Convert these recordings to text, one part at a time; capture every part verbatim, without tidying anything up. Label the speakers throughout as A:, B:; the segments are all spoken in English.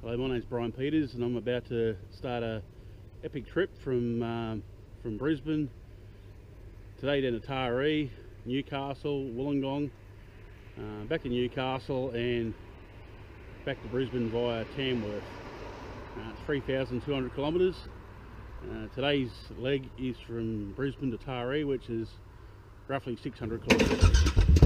A: Hello, my name's Brian Peters and I'm about to start a epic trip from um, from Brisbane today down to Taree, Newcastle, Wollongong, uh, back to Newcastle and back to Brisbane via Tamworth. Uh, it's three thousand two hundred kilometres. Uh, today's leg is from Brisbane to Taree, which is roughly six hundred kilometres.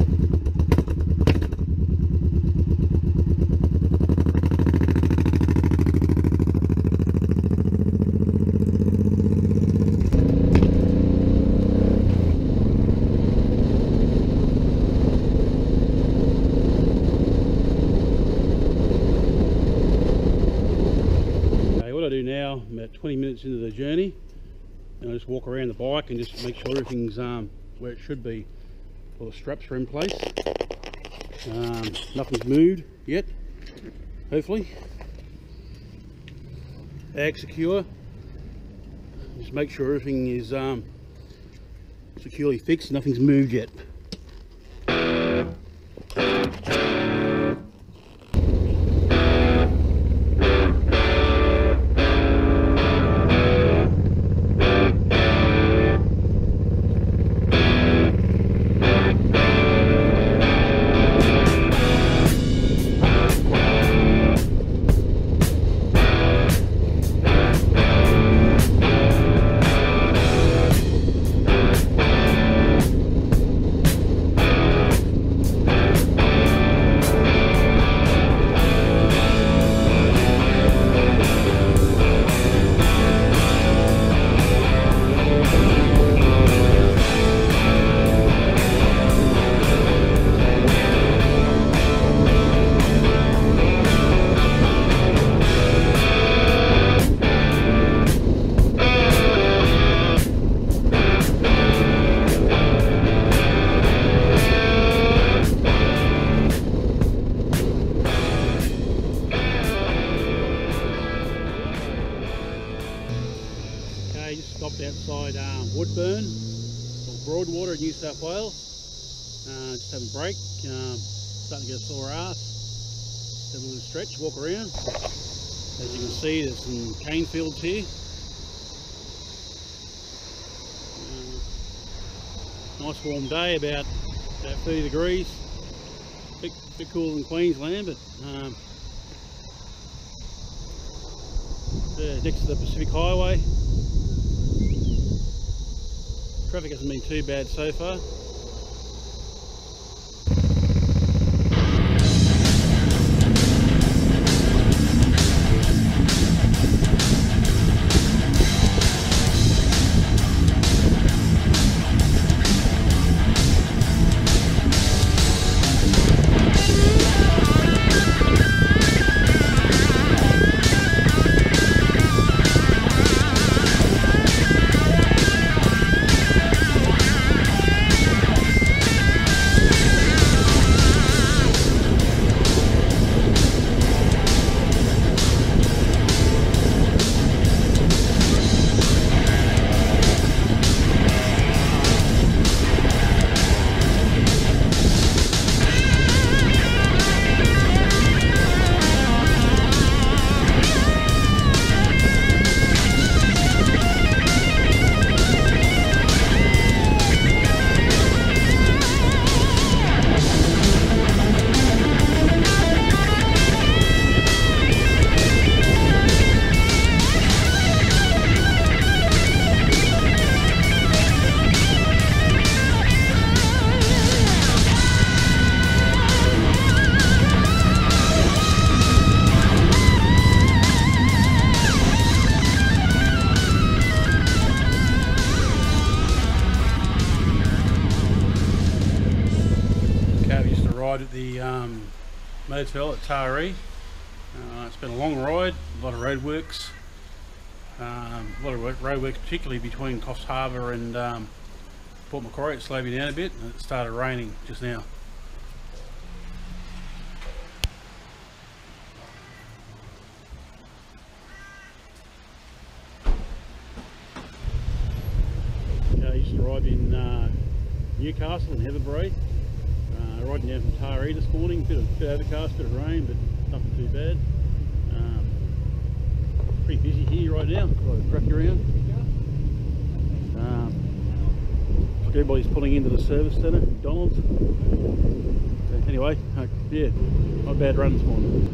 A: Now I'm about twenty minutes into the journey and I just walk around the bike and just make sure everything's um, where it should be. All the straps are in place. Um, nothing's moved yet, hopefully. Ag secure. Just make sure everything is um, securely fixed, nothing's moved yet. Stopped outside um, Woodburn or Broadwater in New South Wales. Uh, just having a break, um, starting to get a sore ass. Have a little stretch, walk around. As you can see, there's some cane fields here. Uh, nice warm day, about about thirty degrees. Bit, bit cooler than Queensland, but um, yeah, next to the Pacific Highway. Traffic hasn't been too bad so far. At the um, motel at Taree. Uh, it's been a long ride, a lot of roadworks, um, a lot of roadworks, particularly between Coffs Harbour and um, Port Macquarie. It slowed me down a bit and it started raining just now. Okay, I used to ride in uh, Newcastle and Heatherbury. Uh, riding down from Taree this morning, bit of bit overcast, bit of rain, but nothing too bad. Um, pretty busy here right now. Got a crack around. Um, everybody's pulling into the service centre, McDonald's. So anyway, uh, yeah, not a bad run this morning.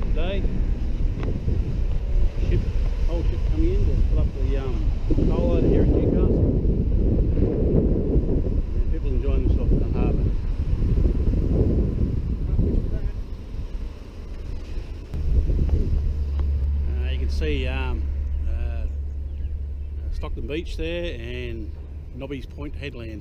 A: today. Ship, whole ship coming in to fill up the um, coal loader here in Newcastle. And people enjoying themselves in the harbour. Uh, you can see um, uh, Stockton Beach there and Nobby's Point headland.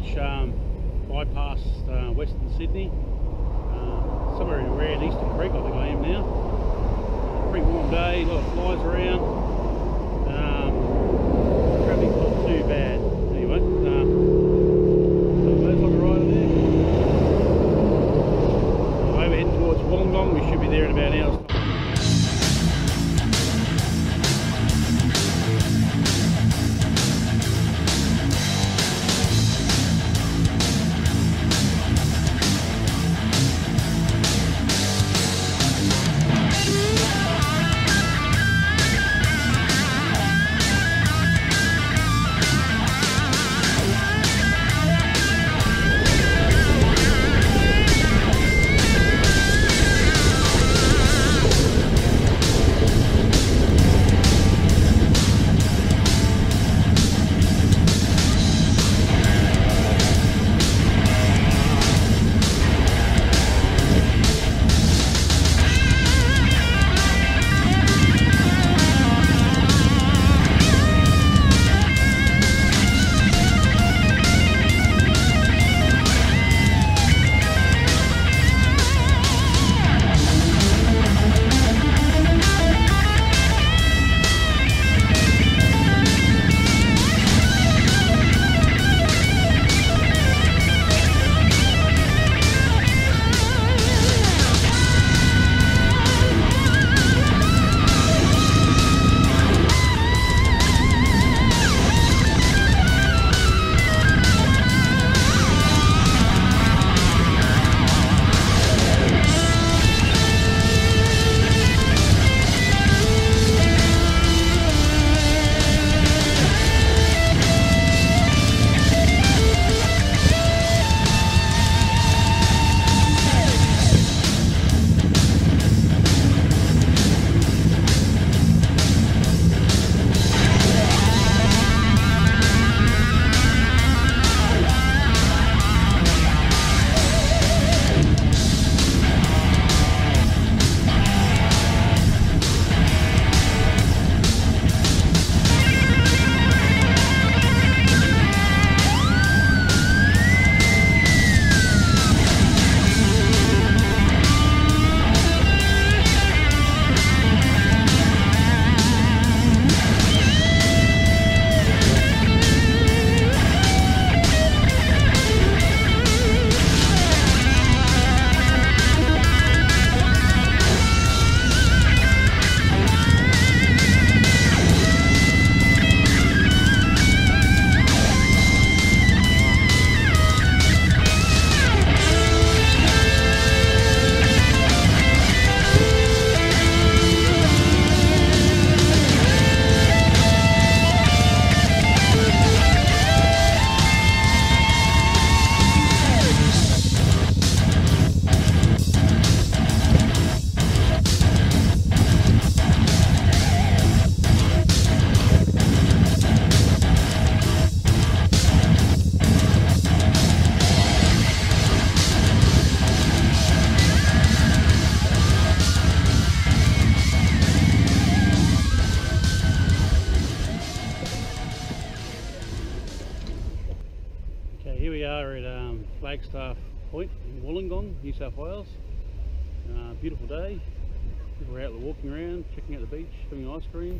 A: beach, um, bypass uh, Western Sydney, uh, somewhere around Eastern Creek I think I am now. Pretty warm day, a lot of flies around. Um, traffic's not too bad. Anyway, uh, there's like a rider there. Over heading towards Wollongong, we should be there in about an hour's time. Flagstaff Point in Wollongong, New South Wales. Uh, beautiful day. People are out there walking around, checking out the beach, having ice cream.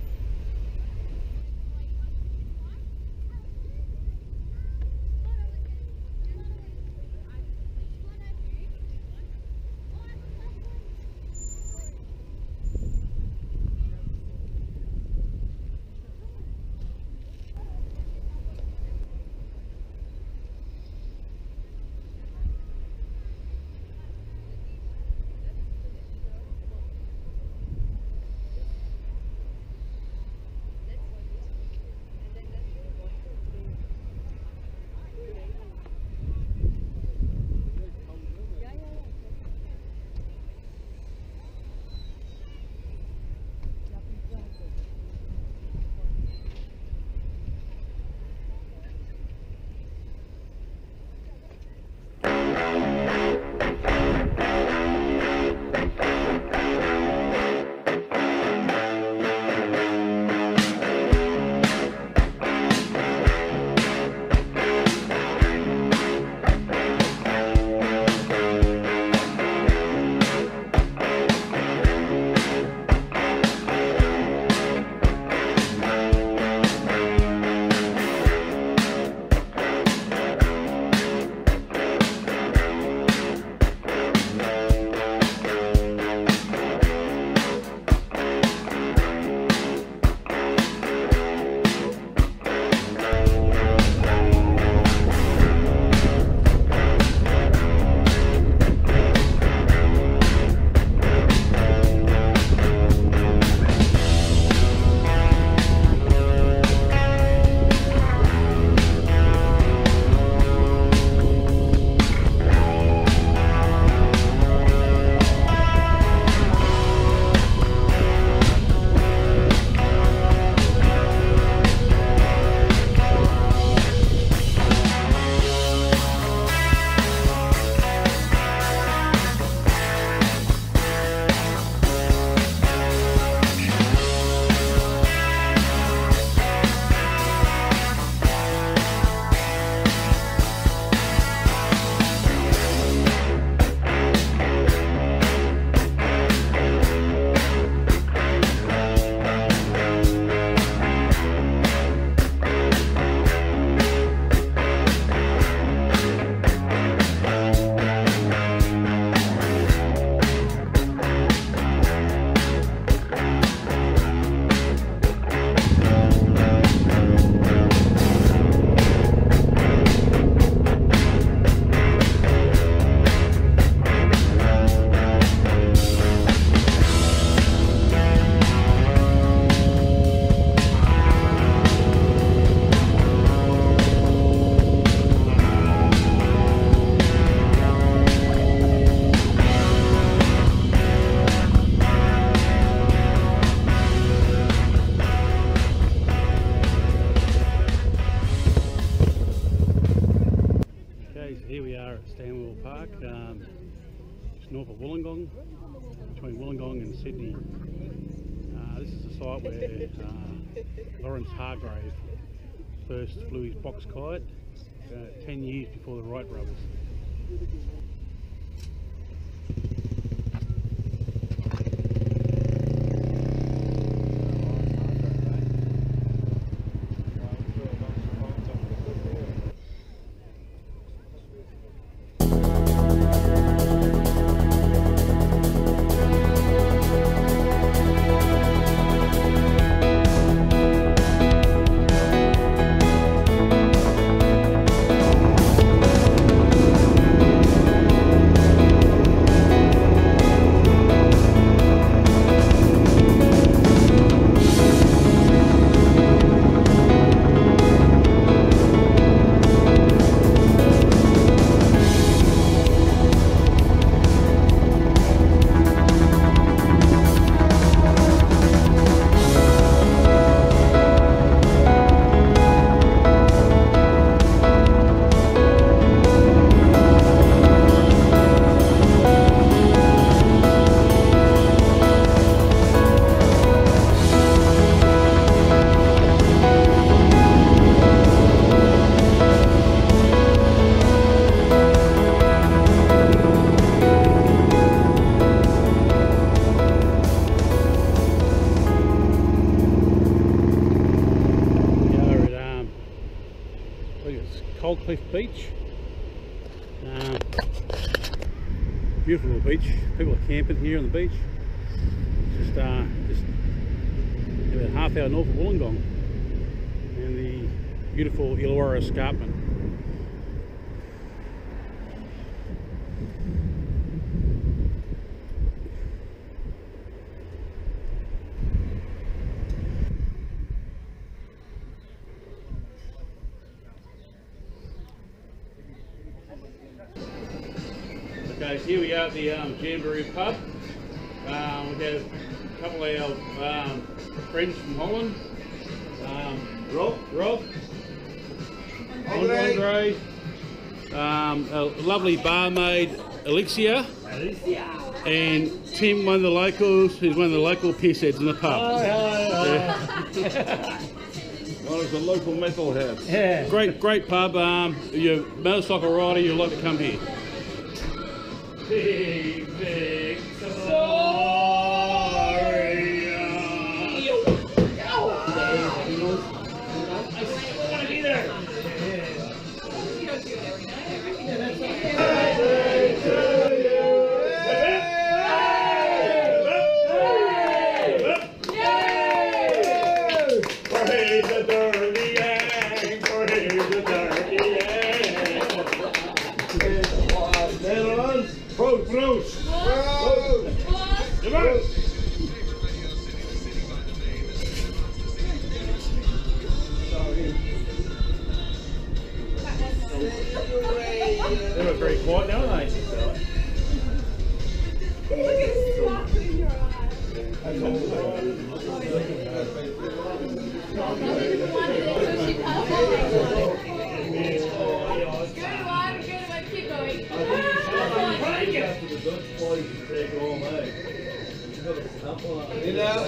A: um, just north of Wollongong, between Wollongong and Sydney. Uh, this is the site where uh, Lawrence Hargrave first flew his box kite uh, ten years before the Wright brothers. Beach. Uh, beautiful little beach. People are camping here on the beach. Just, uh, just about half hour north of Wollongong, and the beautiful Illawarra Escarpment. Okay, so here we are at the um, Jamboree pub. Um, we have a couple of our um, friends from Holland. Um, Rob, Rob, Andre, Andre um, a lovely barmaid, Alexia, and Tim, one of the locals, who's one of the local pissheads in the pub.
B: Hi, hi,
A: yeah.
B: Well, it's a local metalhead.
A: Yeah. Great, great pub. Um, you're a motorcycle rider, you'd like to come here. Big, big sorry. I want to be there. Praise the dirty yang, praise the dirty yang. Netherlands. Proost, proost! Proost! Come on! They were very quiet now, aren't they?
C: Look at the sparkle in your eyes.
B: You know?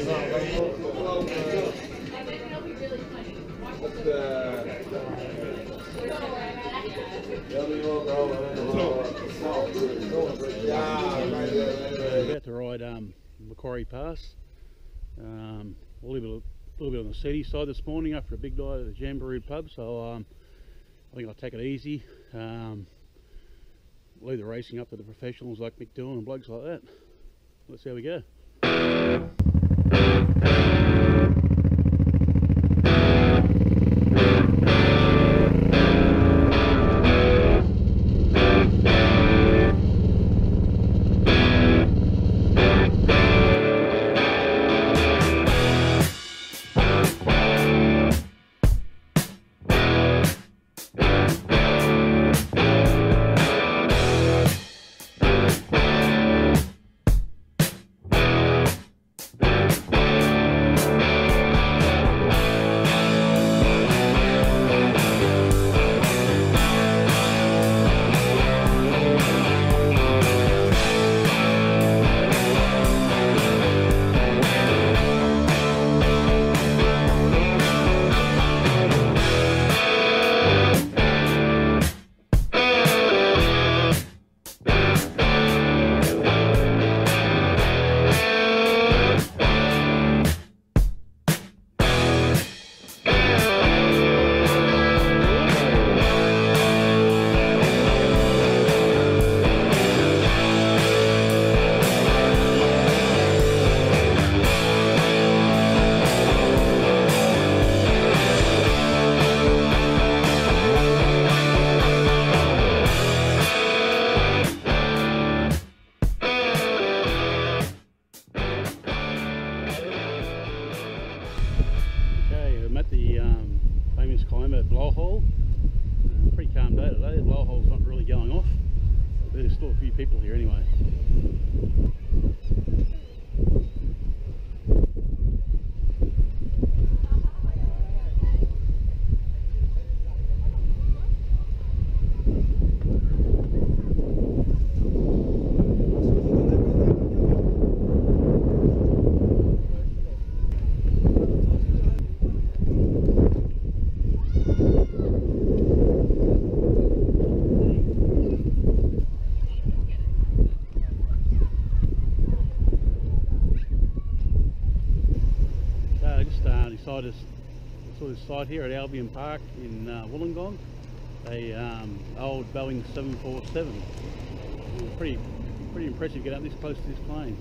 A: We're about to ride um, Macquarie Pass. Um, a little bit, a little bit on the seedy side this morning after a big night at the Jamboree pub, so um, I think I'll take it easy. Um, leave the racing up to the professionals like Mick Dillon and blokes like that. Let's see how we go. saw a few people here anyway. I just saw this site here at Albion Park in uh, Wollongong, a um, old Boeing seven forty-seven. Pretty, pretty impressive to get up this close to this plane.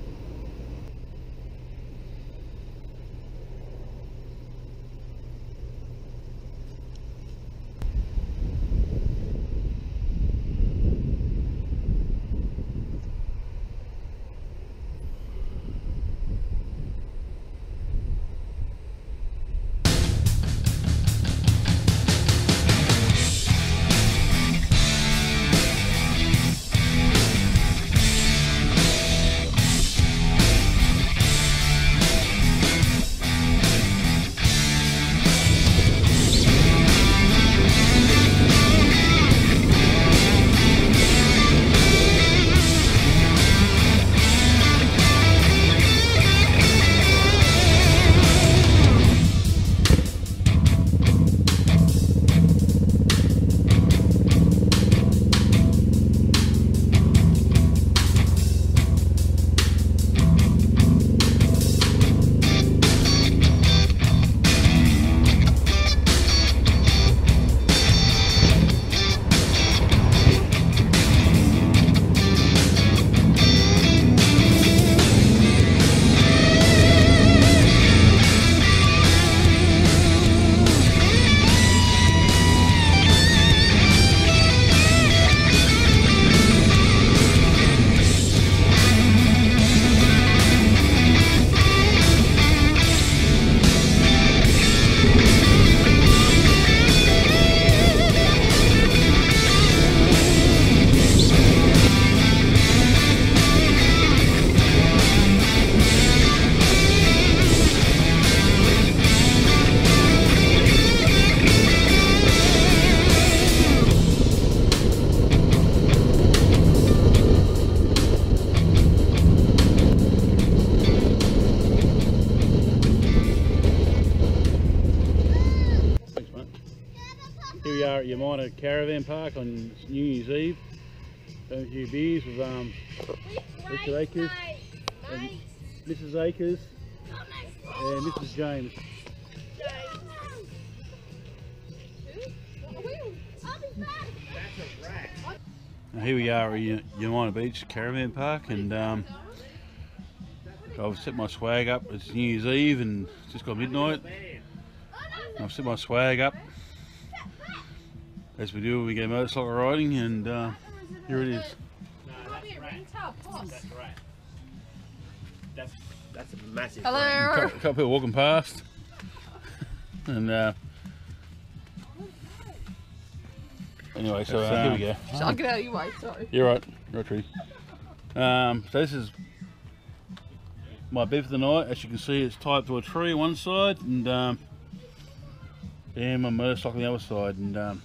A: At Kiama Caravan Park on New Year's Eve, having a few beers with um, Richard Akers and Missus Akers and Missus James. Now here we are at Kiama Beach Caravan Park, and um, I've set my swag up. It's New Year's Eve and it's just got midnight. I've set my swag up as we do when we go motorcycle riding, and uh, here it is.
D: No, that's right. That's right. That's that's a massive.
C: Hello.
A: A couple, a couple people walking past, and uh, anyway, so uh, here we go.
C: I'll get out of your way. Sorry.
A: You're right, right, tree. Um, so this is my bed for the night. As you can see, it's tied to a tree on one side, and um, and my motorcycle on the other side, and. Um,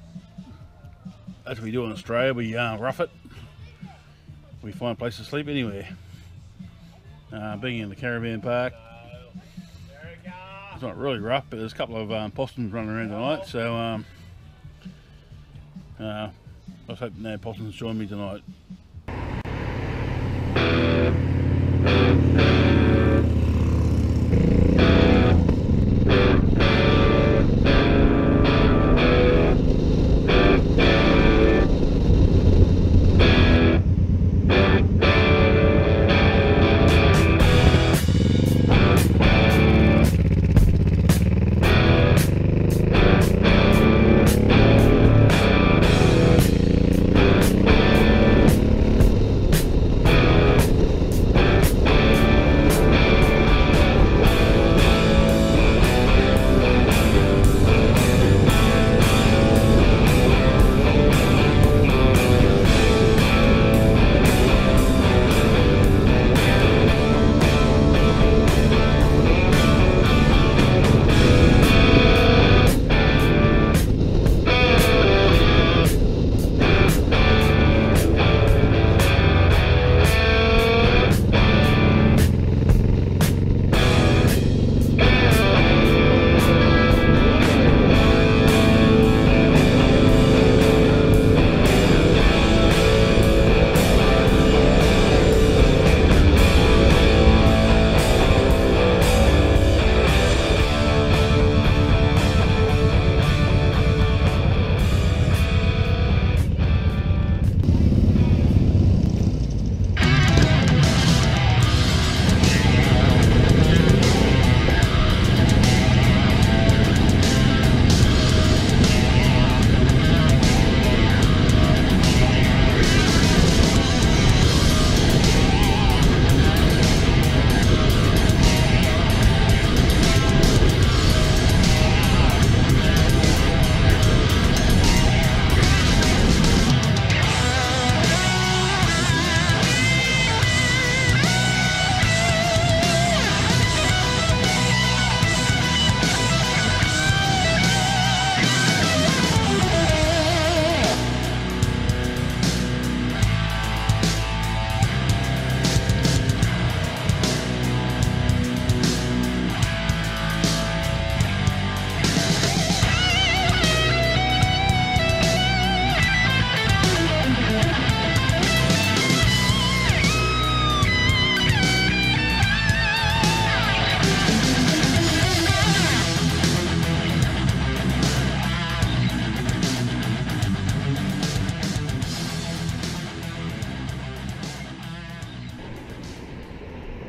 A: As we do in Australia, we uh, rough it. We find a place to sleep anywhere. Uh, being in the caravan park, it's not really rough, but there's a couple of um, possums running around tonight, so um, uh, I hope no possums join me tonight.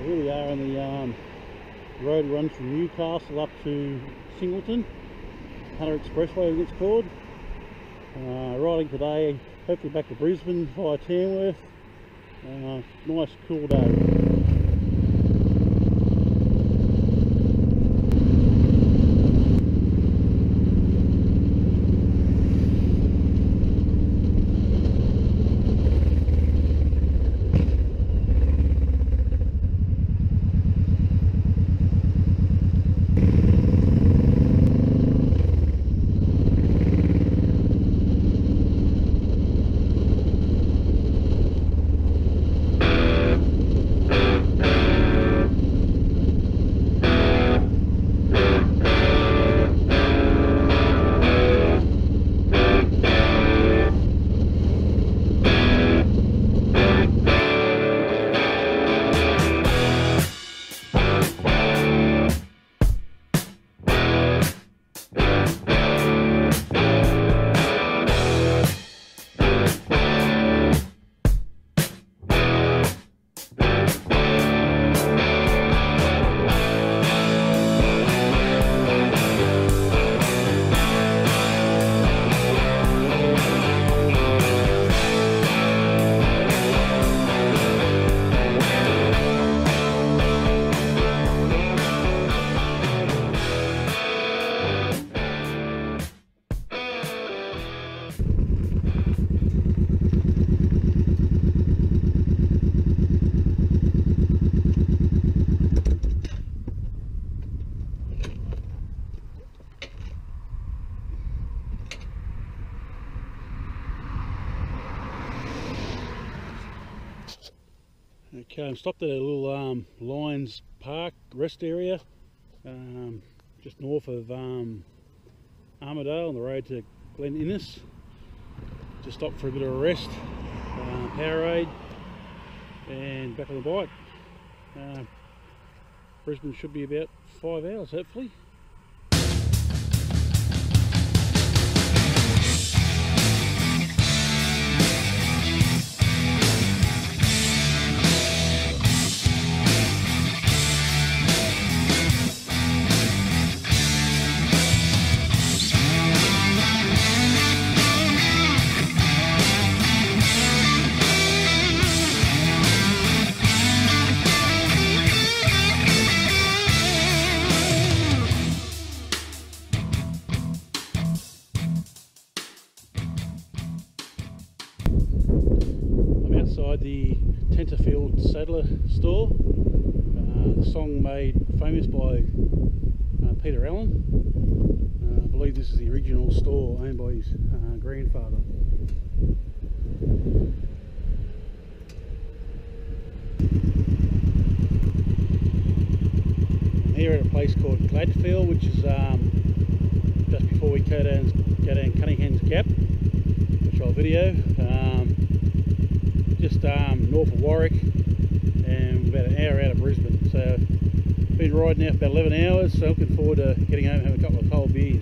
A: Here we are on the um, road runs from Newcastle up to Singleton, Hunter Expressway as it's called. Uh, riding today, hopefully back to Brisbane via Tamworth. Uh, nice cool day. Okay, I'm stopped at a little um, Lions Park rest area, um, just north of um, Armidale on the road to Glen Innes. Just stopped for a bit of a rest, uh, Powerade, and back on the bike. Uh, Brisbane should be about five hours hopefully. Outside the Tenterfield Saddler store, uh, the song made famous by uh, Peter Allen. Uh, I believe this is the original store owned by his uh, grandfather. I'm here at a place called Gladfield, which is um, just before we go down, go down Cunningham's Gap, which I'll video. Um, just um, north of Warwick and about an hour out of Brisbane. So been riding now for about eleven hours, so looking forward to getting home and having a couple of cold beers.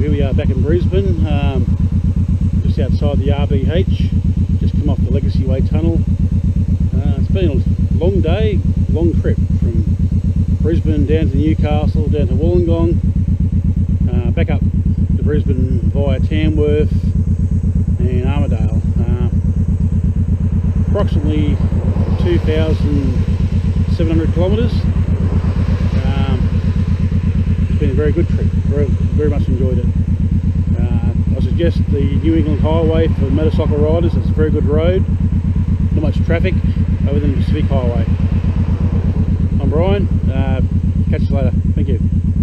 A: here we are back in Brisbane, um, just outside the R B H, just come off the Legacy Way Tunnel. Uh, it's been a long day, long trip from Brisbane down to Newcastle, down to Wollongong, uh, back up to Brisbane via Tamworth and Armadale. Uh, approximately two thousand seven hundred kilometres. Um, it's been a very good trip, very, very much enjoyed it. Uh, I suggest the New England Highway for motorcycle riders. It's a very good road, not much traffic other than the Pacific Highway. I'm Brian, uh, catch you later, thank you.